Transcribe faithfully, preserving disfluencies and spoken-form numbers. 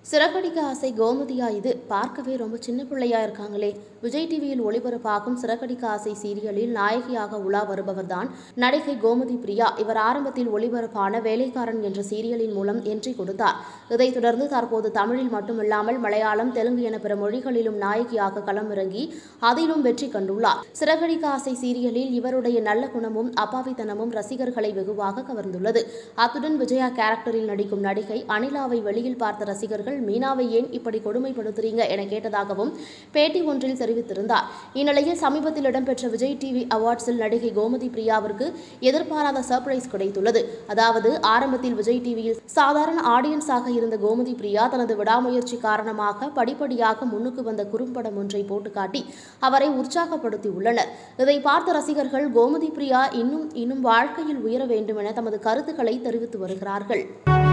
சிறகடிக்க ஆசை கோமதியா இது பார்க்கவே ரொம்ப சின்ன பிள்ளையா இருக்காங்களே. விஜய் டிவியில் ஒளிபரப்பாகும் சிறகடிக்க ஆசை சீரியலில் நாயகியாக உலா வருபவர்தான் நடிகை கோமதி பிரியா. இவர் ஆரம்பத்தில் ஒளிபரப்பான வேலைக்காரன் என்ற சீரியலின் மூலம் என்ட்ரி கொடுத்தார். இதைத் தொடர்ந்து தற்போது தமிழில் மட்டுமில்லாமல் மலையாளம், தெலுங்கு என பிற மொழிகளிலும் நாயகியாக களமிறங்கி அதிலும் வெற்றி கண்டுள்ளார். சிறகடிக்க ஆசை சீரியலில் இவருடைய நல்ல குணமும் அப்பாவித்தனமும் ரசிகர்களை வெகுவாக கவர்ந்துள்ளது. அத்துடன் விஜயா கேரக்டரில் நடிக்கும் நடிகை அனிலாவை வெளியில் பார்த்த ரசிகர்கள் மீனாவை ஏன் இப்படி கொடுமைப்படுத்துறீங்க என கேட்டதாகவும் பேட்டி ஒன்றில் தெரிவித்திருந்தார். இந்நிலையில் சமீபத்தில் இடம்பெற்ற விஜய் டிவி அவார்ட்ஸில் நடிகை கோமதி பிரியாவிற்கு எதிர்பாராத சர்ப்ரைஸ் கிடைத்துள்ளது. அதாவது ஆரம்பத்தில் விஜய் டிவியில் சாதாரண ஆடியன்ஸாக இருந்த கோமதி பிரியா தனது விடாமுயற்சி காரணமாக படிப்படியாக முன்னுக்கு வந்த குறும்படம் ஒன்றை போட்டுக்காட்டி அவரை உற்சாகப்படுத்தியுள்ளனர். இதை பார்த்த ரசிகர்கள் கோமதி பிரியா இன்னும் இன்னும் வாழ்க்கையில் உயர வேண்டும் என தமது கருத்துக்களை தெரிவித்து வருகிறார்கள்.